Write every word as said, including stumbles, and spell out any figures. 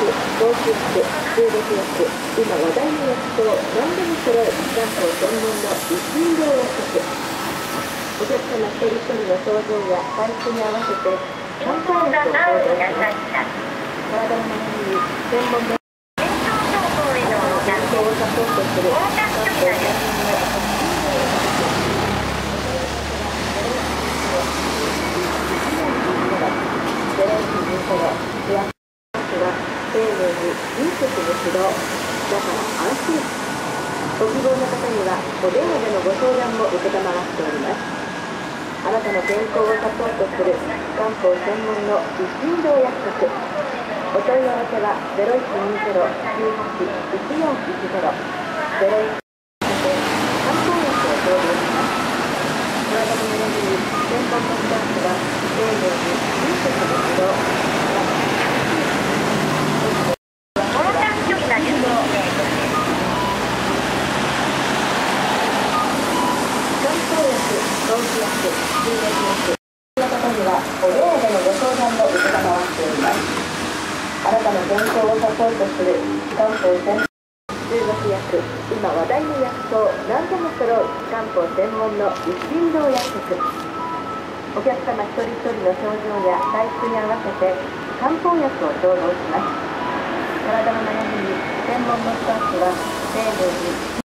高気圧、中国薬、今話題の薬草、何でも揃う漢方専門の一品療薬局。お客様一人一人の症状や体質に合わせて漢方薬を登場します。体の悩みに専門の健康をサポートする漢方専門のゼロいちにゼロ予約は丁寧に飲食の指導だから安心。ご希望の方にはお電話でのご相談も承っております。あなたの健康をサポートする漢方専門の一品療薬局。お問い合わせはゼロいちにゼロ きゅうはち いちよんいちゼロ ゼロいちで漢方薬を導入します。体の悩みに専門のスタッフが丁寧に飲食の指導。高気圧、中国薬の方にはお電話でのご相談も承っております。あなたの健康をサポートする漢方専門中国薬、今話題の薬草、何でも揃う漢方専門の一品療薬局。お客様一人一人の症状や体質に合わせて漢方薬を調合します。体の悩みに専門のスタッフは丁寧に